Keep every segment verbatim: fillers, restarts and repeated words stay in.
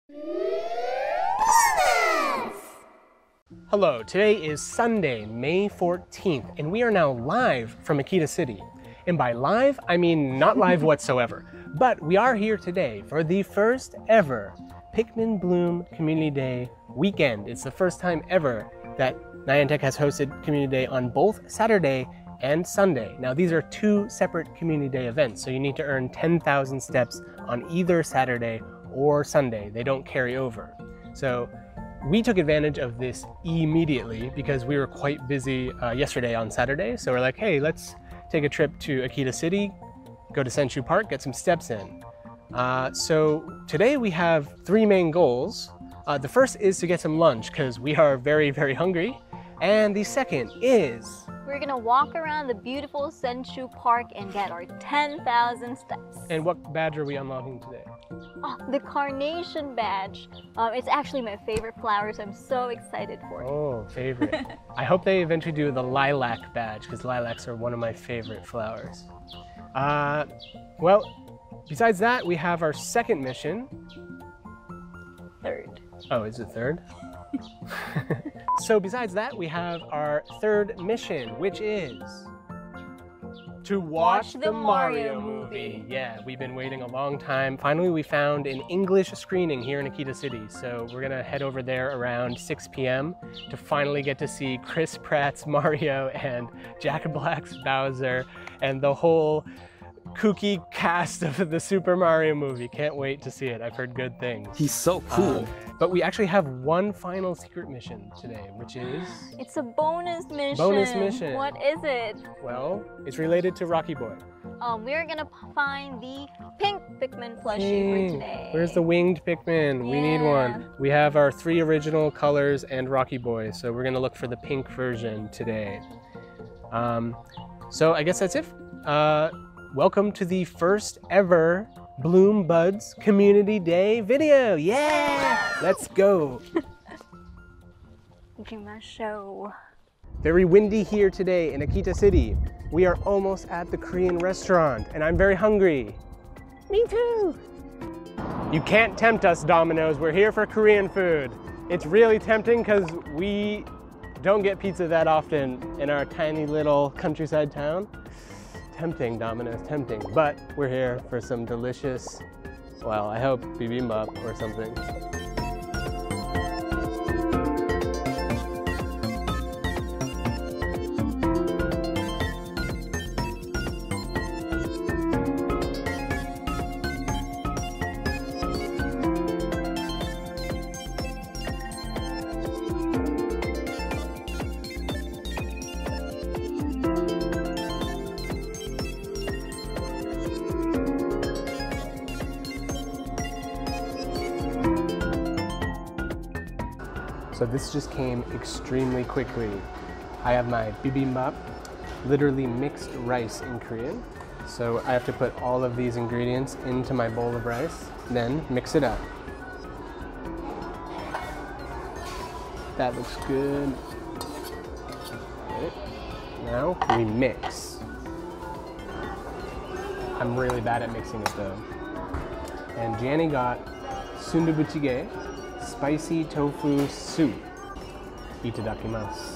Hello, today is Sunday, May fourteenth, and we are now live from Akita City. And by live, I mean not live whatsoever. But we are here today for the first ever Pikmin Bloom Community Day weekend. It's the first time ever that Niantic has hosted Community Day on both Saturday and Sunday. Now these are two separate Community Day events, so you need to earn ten thousand steps on either Saturday or Sunday. They don't carry over. So we took advantage of this immediately because we were quite busy uh, yesterday on Saturday. So we're like, hey, let's take a trip to Akita City, go to Senshu Park, get some steps in. Uh, so today we have three main goals. Uh, the first is to get some lunch because we are very, very hungry. And the second is... we're gonna walk around the beautiful Senshu Park and get our ten thousand steps. And what badge are we unlocking today? Oh, the Carnation badge. Um, it's actually my favorite flower, so I'm so excited for it. Oh, favorite. I hope they eventually do the lilac badge because lilacs are one of my favorite flowers. Uh, well, besides that, we have our second mission. Third. Oh, is it third? So besides that, we have our third mission, which is to watch, Watch the the Mario Mario movie. movie. Yeah, we've been waiting a long time. Finally, we found an English screening here in Akita City. So we're gonna head over there around six p m to finally get to see Chris Pratt's Mario and Jack Black's Bowser and the whole kooky cast of the Super Mario movie. Can't wait to see it. I've heard good things. He's so cool. Um, but we actually have one final secret mission today, which is... It's a bonus mission. Bonus mission. What is it? well, it's related to Rocky Boy. Um, we're gonna p- find the pink Pikmin plushie Pink. for today. Where's the winged Pikmin? We need one. Yeah. We have our three original colors and Rocky Boy, so we're gonna look for the pink version today. Um, so I guess that's it. Uh, welcome to the first ever Bloom Buds Community Day video. Yeah! Let's go. Show. Very windy here today in Akita City. We are almost at the Korean restaurant and I'm very hungry. Me too. You can't tempt us, Domino's. We're here for Korean food. It's really tempting because we don't get pizza that often in our tiny little countryside town. Tempting, Domino's, tempting. But we're here for some delicious, well, I hope bibimbap or something. So this just came extremely quickly. I have my bibimbap, literally mixed rice in Korean. So I have to put all of these ingredients into my bowl of rice, then mix it up. That looks good. Okay. Now we mix. I'm really bad at mixing it though. And Janny got sundubuchige, spicy tofu soup. Itadakimasu.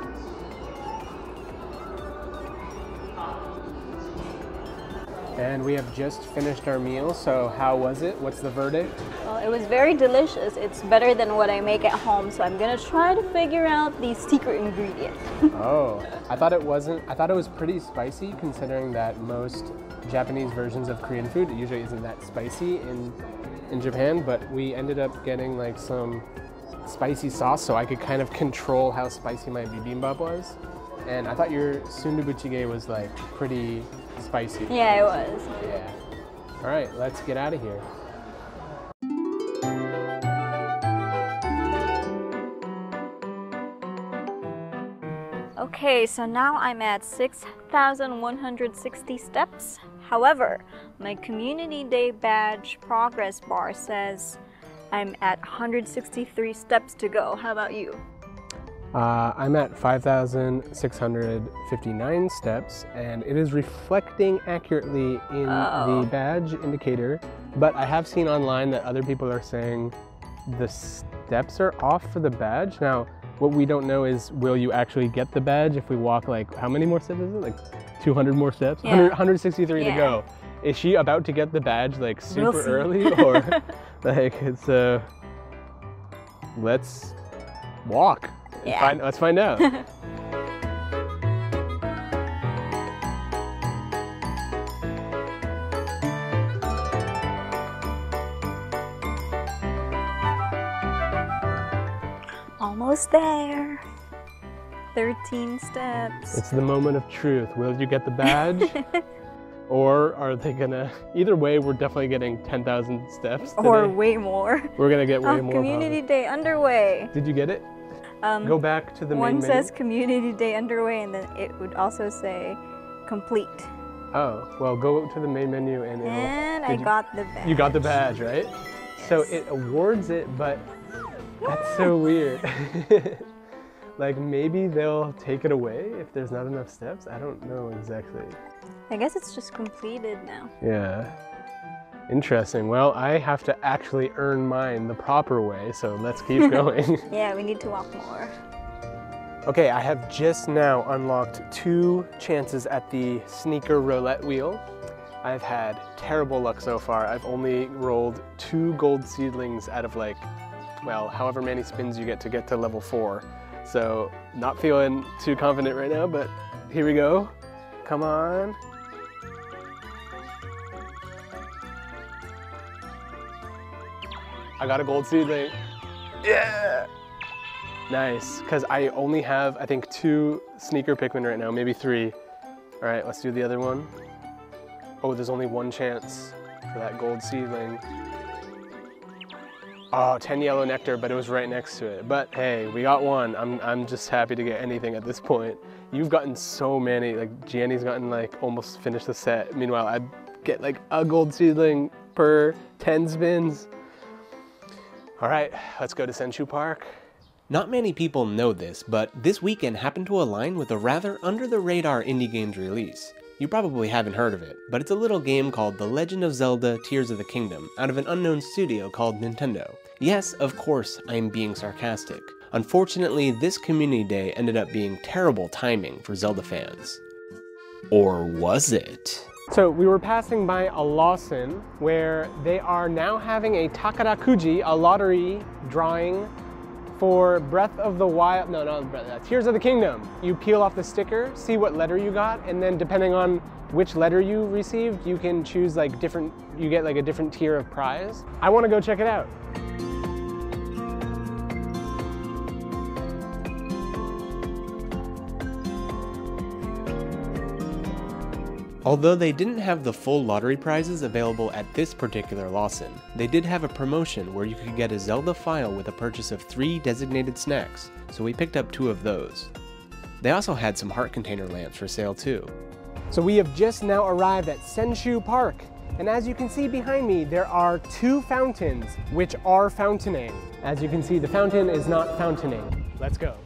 And we have just finished our meal, so how was it? What's the verdict? Well, it was very delicious. It's better than what I make at home, so I'm gonna try to figure out the secret ingredient. Oh, I thought it wasn't, I thought it was pretty spicy considering that most Japanese versions of Korean food usually isn't that spicy in, in Japan, but we ended up getting like some spicy sauce so I could kind of control how spicy my bibimbap was. And I thought your sundubuchige was like pretty spicy. Yeah, it was. Yeah. All right, let's get out of here. Okay, so now I'm at six thousand one hundred sixty steps. However, my Community Day badge progress bar says I'm at one hundred sixty-three steps to go. How about you? Uh, I'm at five thousand six hundred fifty-nine steps, and it is reflecting accurately in Oh. the badge indicator, but I have seen online that other people are saying the steps are off for the badge. Now, what we don't know is, will you actually get the badge if we walk like, how many more steps is it? Like two hundred more steps? Yeah. one hundred, one hundred sixty-three Yeah. to go. Is she about to get the badge like super We'll see. early, or like it's uh let's walk. and Yeah. Find, let's find out. Almost there. thirteen steps. It's the moment of truth. Will you get the badge? Or are they gonna, either way, we're definitely getting ten thousand steps today. Or way more. We're gonna get way Oh, more. community probably. day underway. Did you get it? Um, Go back to the main one menu. says community day underway, and then it would also say complete. Oh, well, go to the main menu and it'll. And I Did you- got the badge. You got the badge, right? So it awards it, but that's so weird. Like maybe they'll take it away if there's not enough steps. I don't know exactly. I guess it's just completed now. Yeah. Interesting. Well, I have to actually earn mine the proper way, so let's keep going. Yeah, we need to walk more. Okay, I have just now unlocked two chances at the sneaker roulette wheel. I've had terrible luck so far. I've only rolled two gold seedlings out of like, well, however many spins you get to get to level four. So not feeling too confident right now, but here we go. Come on. I got a gold seedling. Yeah! Nice, because I only have, I think, two sneaker Pikmin right now, maybe three. All right, let's do the other one. Oh, there's only one chance for that gold seedling. Oh, ten yellow nectar, but it was right next to it. But hey, we got one. I'm, I'm just happy to get anything at this point. You've gotten so many, like Gianni's gotten like almost finished the set. Meanwhile, I'd get like a gold seedling per ten spins. All right, let's go to Senshu Park. Not many people know this, but this weekend happened to align with a rather under-the-radar indie games release. You probably haven't heard of it, but it's a little game called The Legend of Zelda Tears of the Kingdom out of an unknown studio called Nintendo. Yes, of course, I'm being sarcastic. Unfortunately, this community day ended up being terrible timing for Zelda fans. Or was it? So we were passing by a Lawson where they are now having a Takara Kuji, a lottery drawing for Breath of the Wild, no, not Breath, uh, Tears of the Kingdom. You peel off the sticker, see what letter you got, and then depending on which letter you received, you can choose like different, you get like a different tier of prize. I want to go check it out. Although they didn't have the full lottery prizes available at this particular Lawson, they did have a promotion where you could get a Zelda file with a purchase of three designated snacks, so we picked up two of those. They also had some heart container lamps for sale too. So we have just now arrived at Senshu Park, and as you can see behind me, there are two fountains which are fountaining. As you can see, the fountain is not fountaining. Let's go.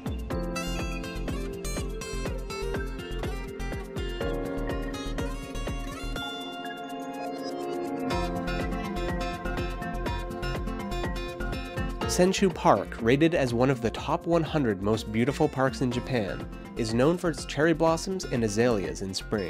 Senshu Park, rated as one of the top one hundred most beautiful parks in Japan, is known for its cherry blossoms and azaleas in spring.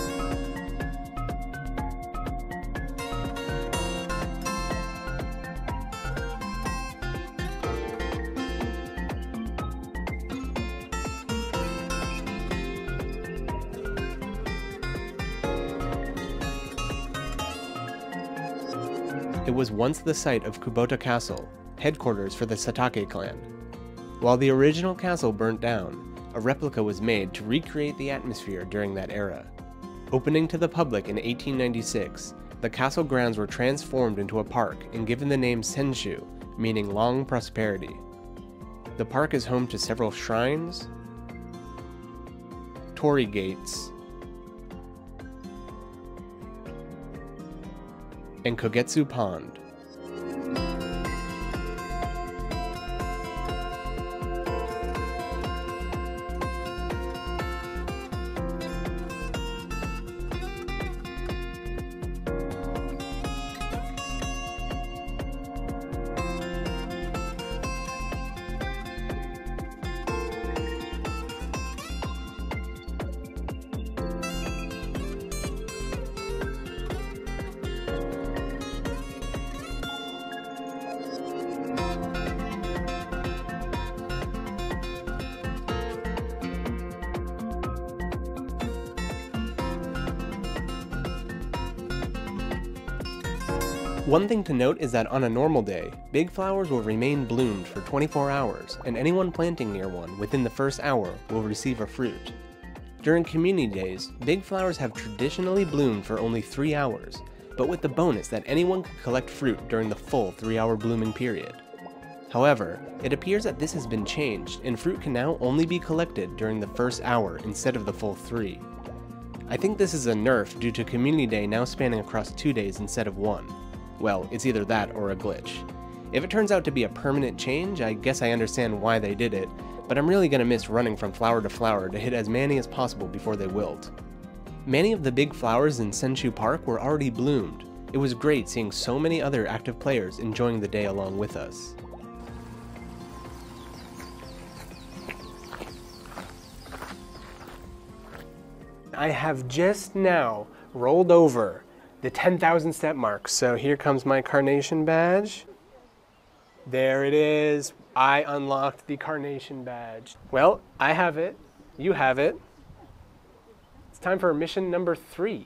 It was once the site of Kubota Castle, headquarters for the Satake clan. While the original castle burnt down, a replica was made to recreate the atmosphere during that era. Opening to the public in eighteen ninety-six, the castle grounds were transformed into a park and given the name Senshu, meaning long prosperity. The park is home to several shrines, torii gates, and Kogetsu Pond. One thing to note is that on a normal day, big flowers will remain bloomed for twenty-four hours, and anyone planting near one within the first hour will receive a fruit. During community days, big flowers have traditionally bloomed for only three hours, but with the bonus that anyone can collect fruit during the full three-hour blooming period. However, it appears that this has been changed, and fruit can now only be collected during the first hour instead of the full three. I think this is a nerf due to Community Day now spanning across two days instead of one. Well, it's either that or a glitch. If it turns out to be a permanent change, I guess I understand why they did it, but I'm really gonna miss running from flower to flower to hit as many as possible before they wilt. Many of the big flowers in Senshu Park were already bloomed. It was great seeing so many other active players enjoying the day along with us. I have just now rolled over the ten thousand step mark, so here comes my Carnation badge. There it is. I unlocked the Carnation badge. Well, I have it. You have it. It's time for mission number three.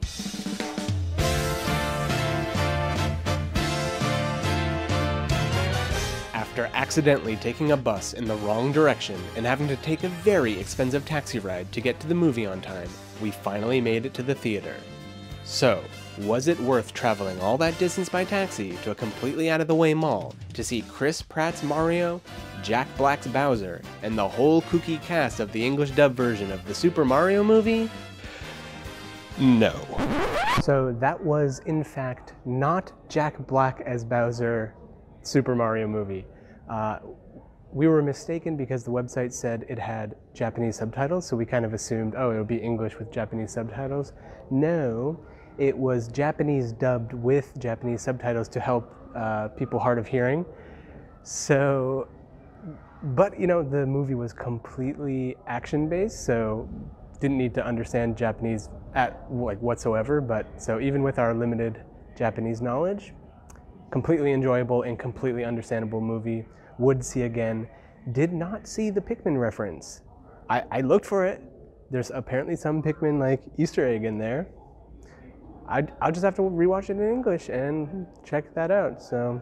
After accidentally taking a bus in the wrong direction and having to take a very expensive taxi ride to get to the movie on time, we finally made it to the theater. So, was it worth traveling all that distance by taxi to a completely out-of-the-way mall to see Chris Pratt's Mario, Jack Black's Bowser, and the whole kooky cast of the English dub version of the Super Mario movie? No. So that was, in fact, not Jack Black as Bowser Super Mario movie. Uh, we were mistaken because the website said it had Japanese subtitles, so we kind of assumed, oh, it would be English with Japanese subtitles. No. It was Japanese dubbed with Japanese subtitles to help uh, people hard of hearing. So, but you know, the movie was completely action-based, so didn't need to understand Japanese at like whatsoever. But so even with our limited Japanese knowledge, completely enjoyable and completely understandable movie. Would see again. Did not see the Pikmin reference. I, I looked for it. There's apparently some Pikmin like Easter egg in there. I'd, I'll just have to rewatch it in English and check that out, so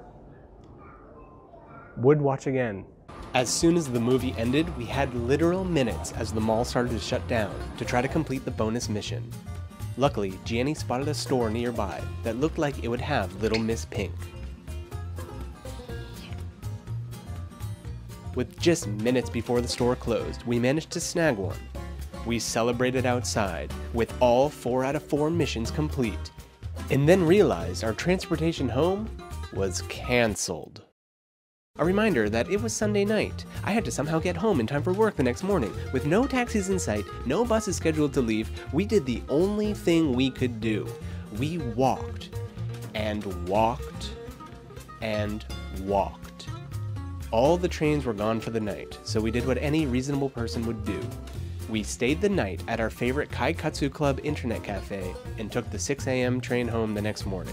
would watch again. As soon as the movie ended, we had literal minutes as the mall started to shut down to try to complete the bonus mission. Luckily, Gianni spotted a store nearby that looked like it would have Little Miss Pink. With just minutes before the store closed, we managed to snag one. We celebrated outside, with all four out of four missions complete, and then realized our transportation home was cancelled. A reminder that it was Sunday night. I had to somehow get home in time for work the next morning. With no taxis in sight, no buses scheduled to leave, we did the only thing we could do. We walked, and walked, and walked. All the trains were gone for the night, so we did what any reasonable person would do. We stayed the night at our favorite Kaikatsu Club internet cafe and took the six A M train home the next morning.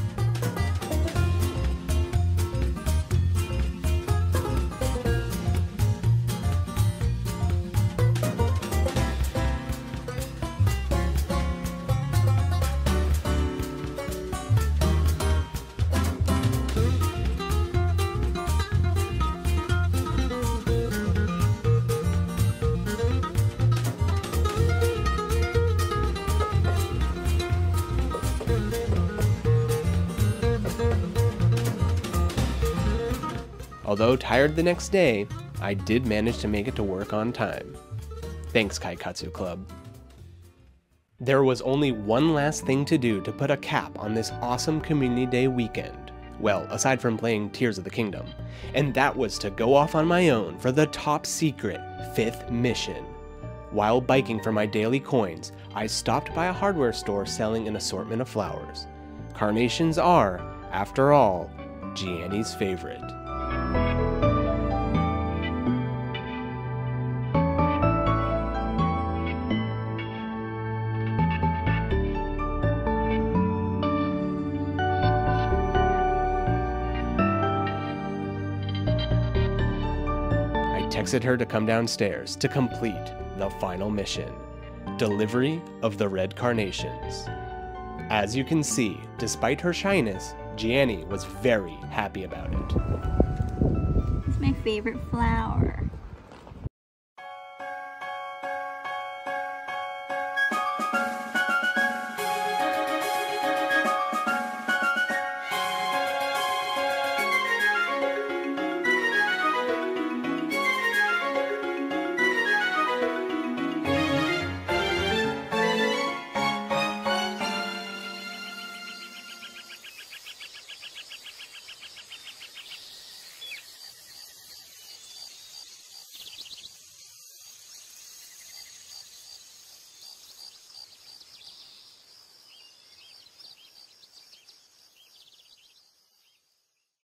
Although tired the next day, I did manage to make it to work on time. Thanks, Kaikatsu Club. There was only one last thing to do to put a cap on this awesome Community Day weekend. Well, aside from playing Tears of the Kingdom. And that was to go off on my own for the top secret fifth mission. While biking for my daily coins, I stopped by a hardware store selling an assortment of flowers. Carnations are, after all, Gianni's favorite. texted her to come downstairs to complete the final mission, delivery of the red carnations. As you can see, despite her shyness, Gianni was very happy about it. It's my favorite flower.